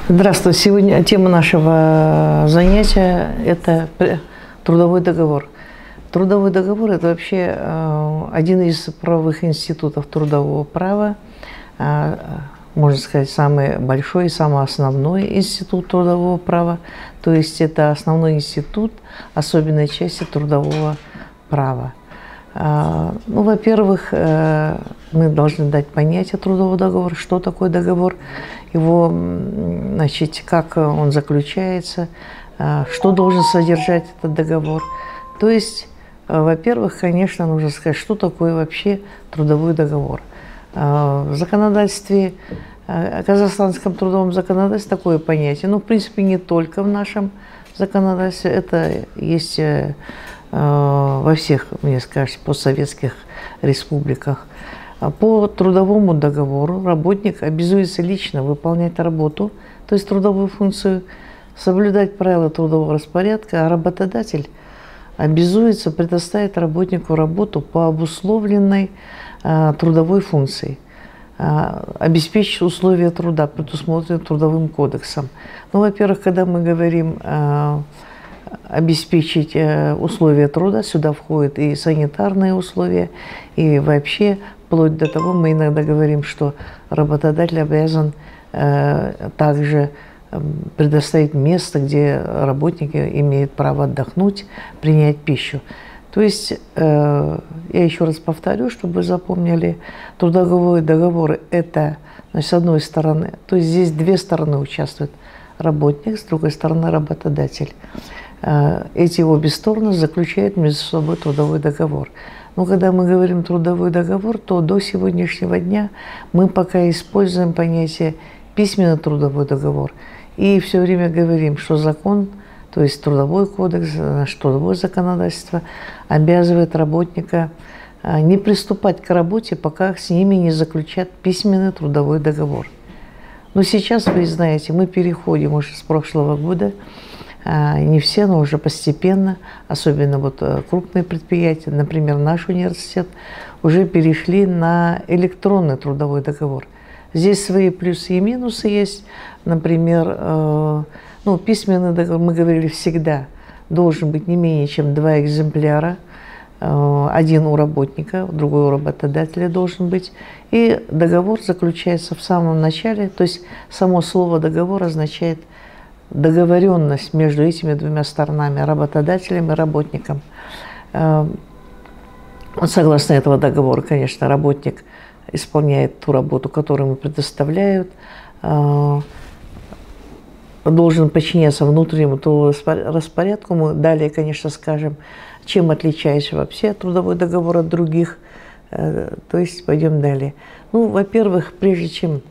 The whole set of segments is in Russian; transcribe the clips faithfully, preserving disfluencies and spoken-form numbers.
Здравствуйте. Сегодня тема нашего занятия – это трудовой договор. Трудовой договор – это вообще один из правовых институтов трудового права, можно сказать, самый большой и самый основной институт трудового права. То есть это основной институт особенной части трудового права. Ну, во-первых, мы должны дать понятие трудового договора, что такое договор, его, значит, как он заключается, что должен содержать этот договор. То есть, во-первых, конечно, нужно сказать, что такое вообще трудовой договор. В законодательстве, в казахстанском трудовом законодательстве такое понятие, но, в принципе, не только в нашем законодательстве, это есть во всех, мне скажете, постсоветских республиках. По трудовому договору работник обязуется лично выполнять работу, то есть трудовую функцию, соблюдать правила трудового распорядка, а работодатель обязуется предоставить работнику работу по обусловленной а, трудовой функции, а, обеспечить условия труда, предусмотренные Трудовым кодексом. Ну, во-первых, когда мы говорим а, обеспечить условия труда, сюда входят и санитарные условия, и вообще, вплоть до того, мы иногда говорим, что работодатель обязан э, также предоставить место, где работники имеют право отдохнуть, принять пищу. То есть, э, я еще раз повторю, чтобы вы запомнили, трудовой договор – это, значит, с одной стороны, то есть здесь две стороны участвуют, работник, с другой стороны работодатель. Эти обе стороны заключают между собой трудовой договор. Но когда мы говорим трудовой договор, то до сегодняшнего дня мы пока используем понятие письменный трудовой договор. И все время говорим, что закон, то есть Трудовой кодекс, наше трудовое законодательство обязывает работника не приступать к работе, пока с ними не заключат письменный трудовой договор. Но сейчас, вы знаете, мы переходим уже с прошлого года, не все, но уже постепенно, особенно вот крупные предприятия, например, наш университет, уже перешли на электронный трудовой договор. Здесь свои плюсы и минусы есть. Например, ну, письменный договор, мы говорили всегда, должен быть не менее чем два экземпляра. Один у работника, другой у работодателя должен быть. И договор заключается в самом начале, то есть само слово договор означает договоренность между этими двумя сторонами, работодателем и работником. Согласно этого договора, конечно, работник исполняет ту работу, которую ему предоставляют, должен подчиняться внутреннему распорядку. Мы далее, конечно, скажем, чем отличается вообще трудовой договор от других. То есть пойдем далее. Ну, во-первых, прежде чем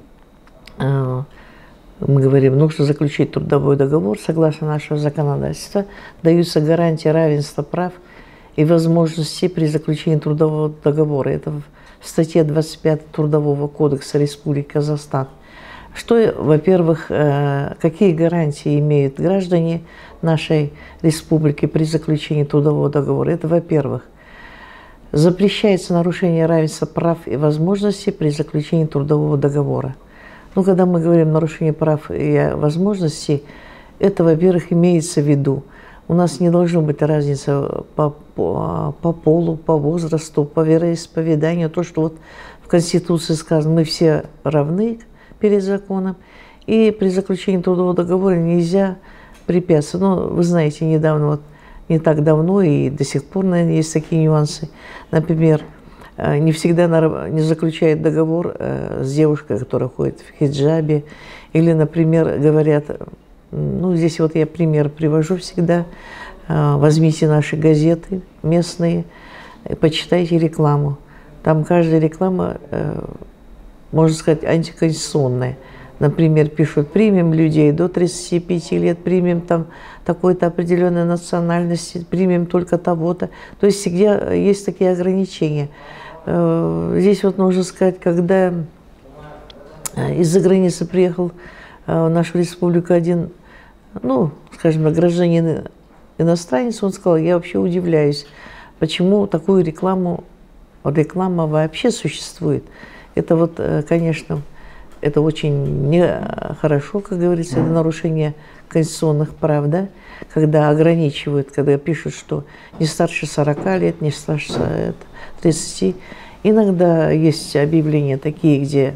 мы говорим, нужно заключить трудовой договор, согласно нашего законодательства, даются гарантии равенства прав и возможностей при заключении трудового договора. Это в статье двадцать пять Трудового кодекса Республики Казахстан. Что, во-первых, какие гарантии имеют граждане нашей республики при заключении трудового договора? Это, во-первых, запрещается нарушение равенства прав и возможностей при заключении трудового договора. Ну, когда мы говорим нарушение прав и возможностей, это, во-первых, имеется в виду. У нас не должно быть разницы по, по, по полу, по возрасту, по вероисповеданию. То, что вот в Конституции сказано, мы все равны перед законом. И при заключении трудового договора нельзя препятствовать. Ну, вы знаете, недавно, вот, не так давно и до сих пор, наверное, есть такие нюансы. Например, не всегда не заключает договор с девушкой, которая ходит в хиджабе. Или, например, говорят, ну, здесь вот я пример привожу всегда, возьмите наши газеты местные, почитайте рекламу. Там каждая реклама, можно сказать, антиконституционная. Например, пишут, примем людей до тридцати пяти лет, примем там такой-то определенной национальности, примем только того-то. То есть всегда есть такие ограничения. Здесь вот нужно сказать, когда из-за границы приехал в нашу республику один, ну, скажем, гражданин иностранец, он сказал, я вообще удивляюсь, почему такую рекламу, реклама вообще существует. Это вот, конечно, это очень нехорошо, как говорится, это нарушение конституционных прав, да? Когда ограничивают, когда пишут, что не старше сорока лет, не старше тридцати. Иногда есть объявления такие, где,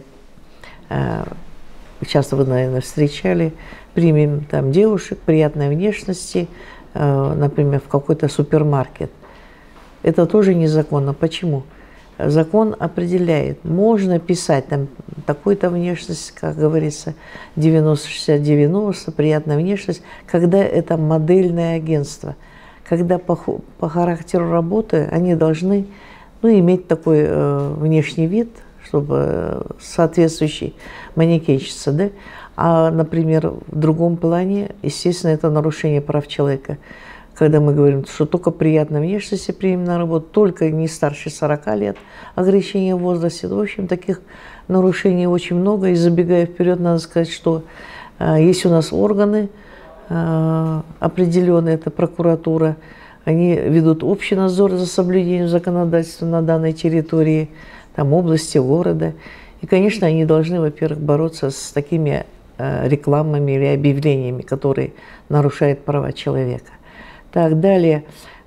часто вы, наверное, встречали, примем там девушек приятной внешности, например, в какой-то супермаркет. Это тоже незаконно. Почему? Закон определяет, можно писать там такой-то внешность, как говорится, девяносто шестьдесят девяносто, приятная внешность, когда это модельное агентство, когда по, по характеру работы они должны, ну, иметь такой э, внешний вид, чтобы соответствующий манекенщица, да? А, например, в другом плане, естественно, это нарушение прав человека. Когда мы говорим, что только приятная внешность примем на работу, только не старше сорока лет, ограничение в возрасте. В общем, таких нарушений очень много. И забегая вперед, надо сказать, что э, есть у нас органы э, определенные, это прокуратура, они ведут общий надзор за соблюдением законодательства на данной территории, там, области, города. И, конечно, они должны, во-первых, бороться с такими э, рекламами или объявлениями, которые нарушают права человека. Так, далее,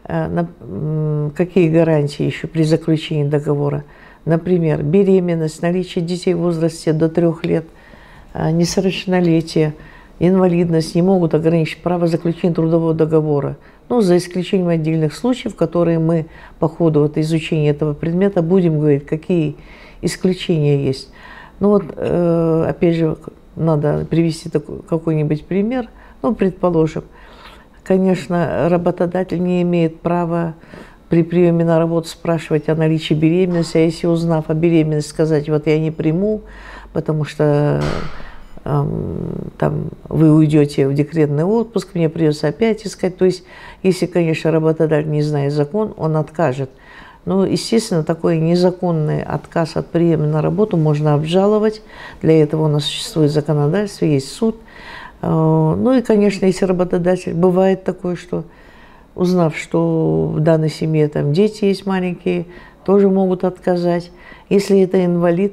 какие гарантии еще при заключении договора? Например, беременность, наличие детей в возрасте до трех лет, несовершеннолетие, инвалидность не могут ограничить право заключения трудового договора. Ну, за исключением отдельных случаев, которые мы по ходу вот изучения этого предмета будем говорить, какие исключения есть. Ну вот, опять же, надо привести какой-нибудь пример. Ну, предположим, конечно, работодатель не имеет права при приеме на работу спрашивать о наличии беременности, а если, узнав о беременности, сказать, вот я не приму, потому что э, там, вы уйдете в декретный отпуск, мне придется опять искать. То есть, если, конечно, работодатель не знает закон, он откажет. Но, естественно, такой незаконный отказ от приема на работу можно обжаловать. Для этого у нас существует законодательство, есть суд. Ну и, конечно, если работодатель, бывает такое, что, узнав, что в данной семье там дети есть маленькие, тоже могут отказать. Если это инвалид,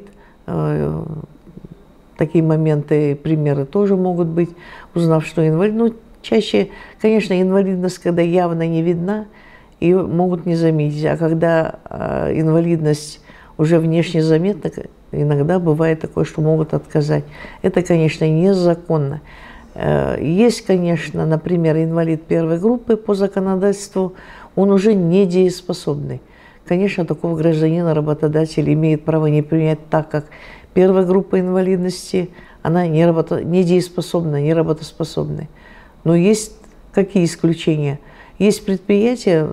такие моменты, примеры тоже могут быть, узнав, что инвалид. Ну, чаще, конечно, инвалидность, когда явно не видна, ее могут не заметить. А когда инвалидность уже внешне заметна, иногда бывает такое, что могут отказать. Это, конечно, незаконно. Есть, конечно, например, инвалид первой группы по законодательству, он уже недееспособный. Конечно, такого гражданина работодатель имеет право не принять, так как первая группа инвалидности, она не работа, недееспособна, не работоспособная. Но есть какие исключения? Есть предприятия,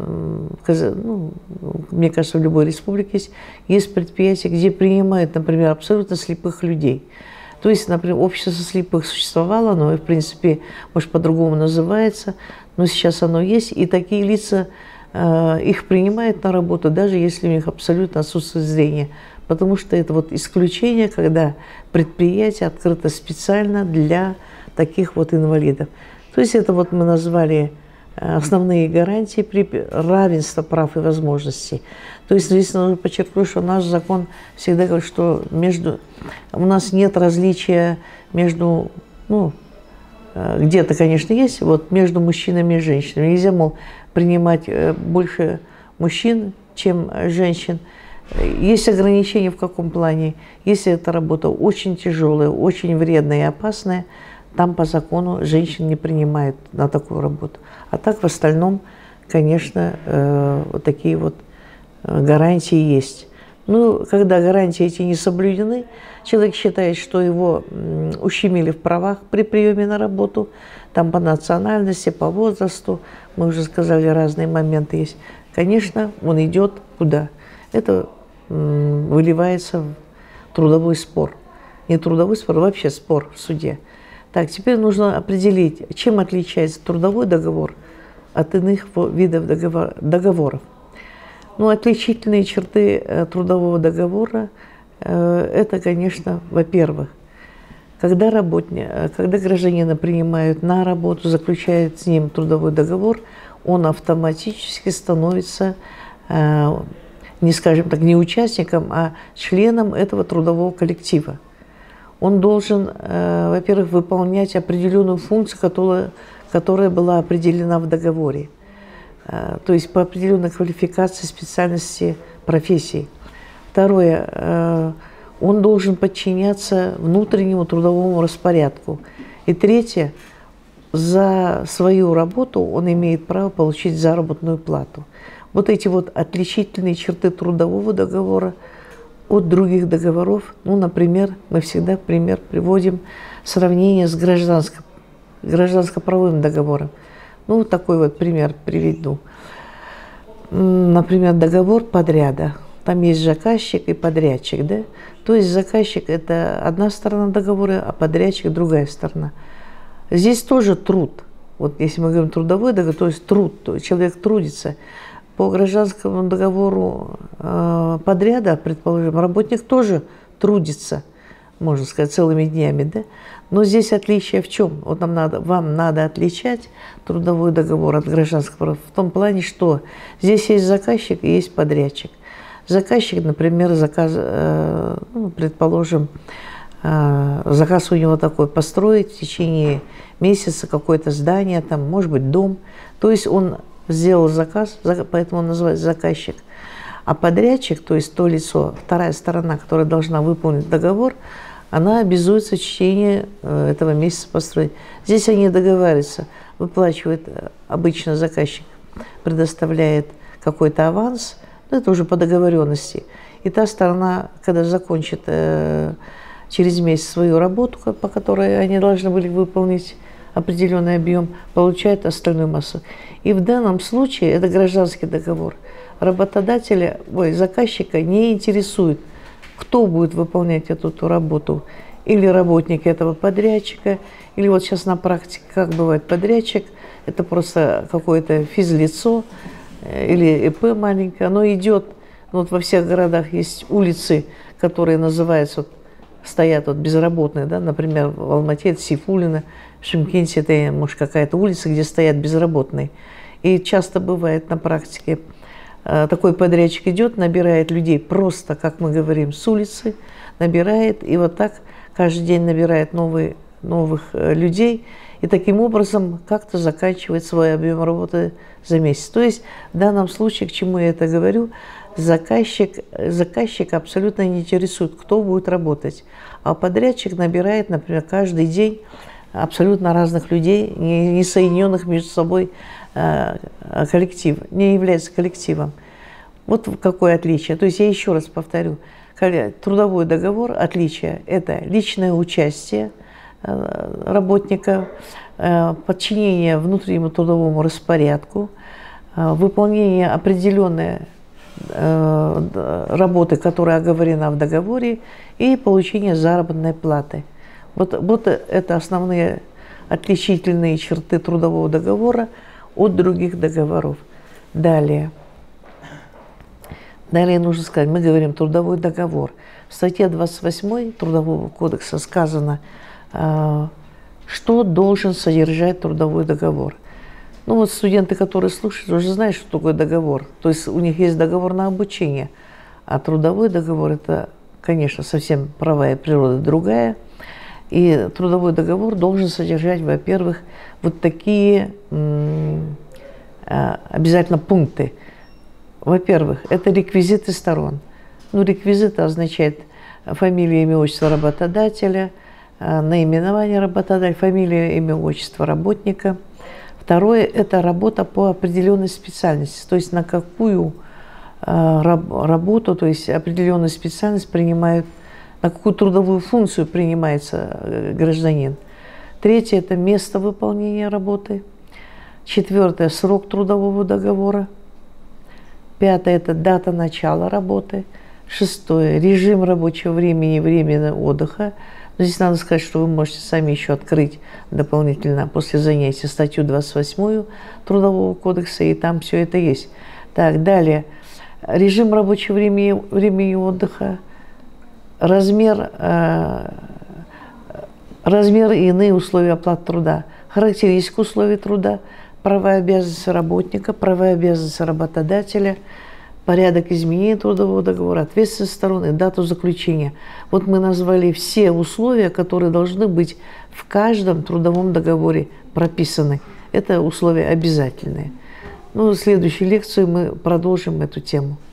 ну, мне кажется, в любой республике есть, есть предприятия, где принимают, например, абсолютно слепых людей. То есть, например, общество слепых существовало, оно, в принципе, может, по-другому называется, но сейчас оно есть, и такие лица, э, их принимают на работу, даже если у них абсолютно отсутствует зрение, потому что это вот исключение, когда предприятие открыто специально для таких вот инвалидов. То есть это вот мы назвали основные гарантии при равенстве прав и возможностей. То есть здесь нужно подчеркнуть, что наш закон всегда говорит, что между, у нас нет различия между, ну, где-то, конечно, есть, вот между мужчинами и женщинами. Нельзя, мол, принимать больше мужчин, чем женщин. Есть ограничения в каком плане? Если эта работа очень тяжелая, очень вредная и опасная, там по закону женщин не принимают на такую работу. А так в остальном, конечно, э, вот такие вот гарантии есть. Ну, когда гарантии эти не соблюдены, человек считает, что его ущемили в правах при приеме на работу, там по национальности, по возрасту, мы уже сказали, разные моменты есть. Конечно, он идет куда? Это выливается в трудовой спор. Не трудовой спор, а вообще спор в суде. Так, теперь нужно определить, чем отличается трудовой договор от иных видов договор, договоров. Ну, отличительные черты трудового договора э, – это, конечно, во-первых, когда, работник, когда гражданина принимают на работу, заключают с ним трудовой договор, он автоматически становится, э, не скажем так, не участником, а членом этого трудового коллектива. он должен, э, во-первых, выполнять определенную функцию, которая, которая была определена в договоре. Э, то есть по определенной квалификации, специальности, профессии. Второе, э, он должен подчиняться внутреннему трудовому распорядку. И третье, за свою работу он имеет право получить заработную плату. Вот эти вот отличительные черты трудового договора от других договоров, ну, например, мы всегда в пример приводим сравнение с гражданско, гражданско-правовым договором. Ну, вот такой вот пример приведу. Например, договор подряда. Там есть заказчик и подрядчик, да? То есть заказчик – это одна сторона договора, а подрядчик – другая сторона. Здесь тоже труд. Вот если мы говорим трудовой договор, то есть труд, то есть человек трудится. По гражданскому договору э, подряда, предположим, работник тоже трудится, можно сказать, целыми днями, да? Но здесь отличие в чем? Вот нам надо, вам надо отличать трудовой договор от гражданского в том плане, что здесь есть заказчик и есть подрядчик. Заказчик, например, заказ, э, ну, предположим, э, заказ у него такой: построить в течение месяца какое-то здание, там, может быть, дом. То есть он сделал заказ, поэтому он называется заказчик. А подрядчик, то есть то лицо, вторая сторона, которая должна выполнить договор, она обязуется в течение э, этого месяца построить. Здесь они договариваются, выплачивает обычно заказчик, предоставляет какой-то аванс. Это уже по договоренности. И та сторона, когда закончит э, через месяц свою работу, по которой они должны были выполнить определенный объем, получает остальную массу. И в данном случае это гражданский договор. Работодателя, ой, заказчика не интересует, кто будет выполнять эту, эту работу. Или работник этого подрядчика, или вот сейчас на практике, как бывает подрядчик, это просто какое-то физлицо, или ИП маленькое, оно идет, ну, вот во всех городах есть улицы, которые называются, вот, стоят вот безработные, да, например, в Алмате это Сейфуллина, в Шымкенте это, может, какая-то улица, где стоят безработные. И часто бывает на практике, э, такой подрядчик идет, набирает людей просто, как мы говорим, с улицы, набирает, и вот так каждый день набирает новые, новых э, людей, и таким образом как-то заканчивает свой объем работы за месяц. То есть в данном случае, к чему я это говорю, заказчик, заказчик абсолютно не интересует, кто будет работать. А подрядчик набирает, например, каждый день абсолютно разных людей, не, не соединенных между собой э, коллектив, не является коллективом. Вот какое отличие. То есть я еще раз повторю, трудовой договор, отличие – это личное участие работника, подчинение внутреннему трудовому распорядку, выполнение определенной работы, которая оговорена в договоре, и получение заработной платы. Вот, вот это основные отличительные черты трудового договора от других договоров. Далее. Далее нужно сказать, мы говорим трудовой договор. В статье двадцать восьмой Трудового кодекса сказано, что должен содержать трудовой договор. Ну вот студенты, которые слушают, уже знают, что такое договор. То есть у них есть договор на обучение. А трудовой договор – это, конечно, совсем правовая природа другая. И трудовой договор должен содержать, во-первых, вот такие обязательно пункты. Во-первых, это реквизиты сторон. Ну, реквизиты означает фамилия, имя, отчество работодателя, наименование работодателя, фамилия, имя, отчество работника. Второе – это работа по определенной специальности, то есть на какую работу, то есть определенную специальность принимают, на какую трудовую функцию принимается гражданин. Третье – это место выполнения работы. Четвертое – срок трудового договора. Пятое – это дата начала работы. Шестое – режим рабочего времени и времени отдыха. Но здесь надо сказать, что вы можете сами еще открыть дополнительно после занятия статью двадцать восьмую Трудового кодекса, и там все это есть. Так, далее. Режим рабочего времени, времени отдыха, размер, э, размер и иные условия оплаты труда, характеристика условий труда, права и обязанности работника, права и обязанности работодателя, порядок изменения трудового договора, ответственность стороны, дату заключения. Вот мы назвали все условия, которые должны быть в каждом трудовом договоре прописаны. Это условия обязательные. Ну, в следующей лекции мы продолжим эту тему.